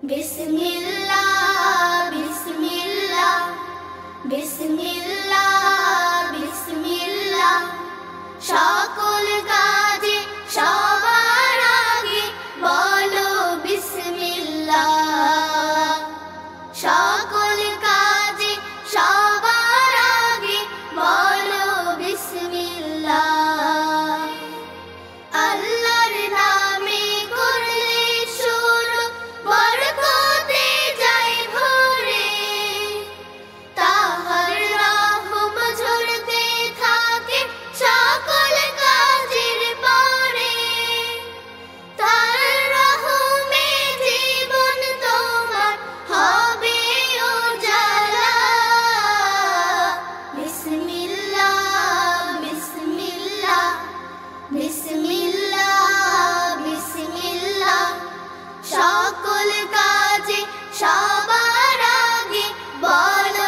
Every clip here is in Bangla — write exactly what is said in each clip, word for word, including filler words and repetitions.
বিসমিল্লাহ বিসমিল্লাহ বিসমিল্লাহ বিসমিল্লাহ সকল কাজে সবার আগে বলো বিসমিল্লাহ। সকল কাজে সবার আগে বলো বিসমিল্লাহ। আল্লাহর নামে করলে শুরু বরকতে যায় ভরে, তাহার রহম ঝরতে থাকে সকল কাজের পরে। তার রহমে জীবন তোমার হবে উজালা। বিসমিল্লাহ বিসমিল্লাহ বিসমিল্লাহ বিসমিল্লাহ সকল কাজে সবার আগে বলো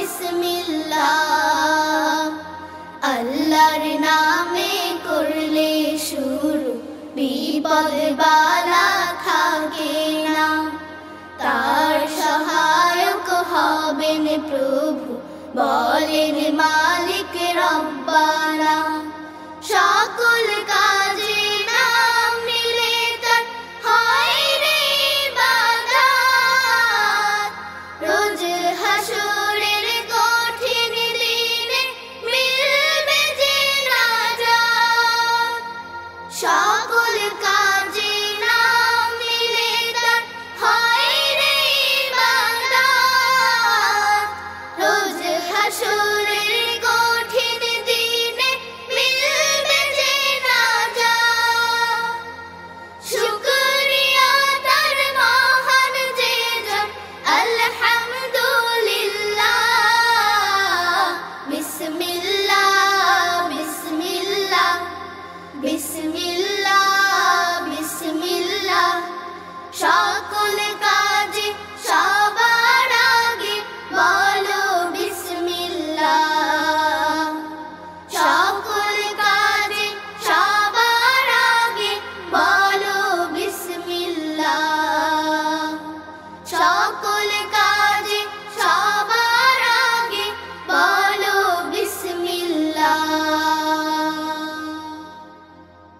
বিসমিল্লাহ। আল্লাহর নামে করলে শুরু বিপদ বালা থাকে না, তার সহায়ক হবেন প্রভু বলেন মালিক রব্বানা। সকল কাজ